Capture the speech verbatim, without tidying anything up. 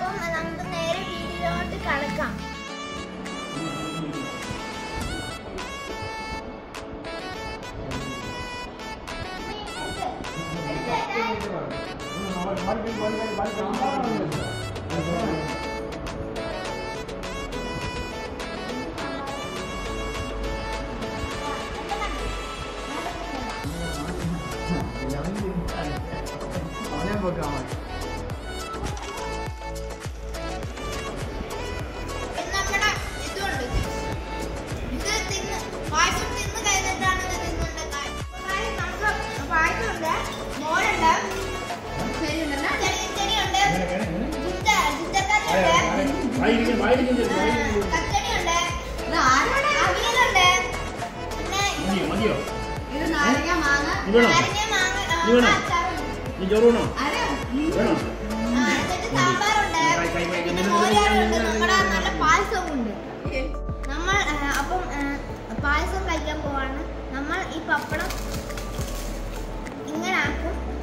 അപ്പം നമുക്ക് നേരെ വീട്ടിലോട്ട് കടക്കാം. നല്ല പായസവും ഉണ്ട്. നമ്മൾ അപ്പം പായസം കഴിക്കാൻ പോവാണ്. നമ്മൾ ഈ പപ്പടം ഇങ്ങനെ ആക്കും.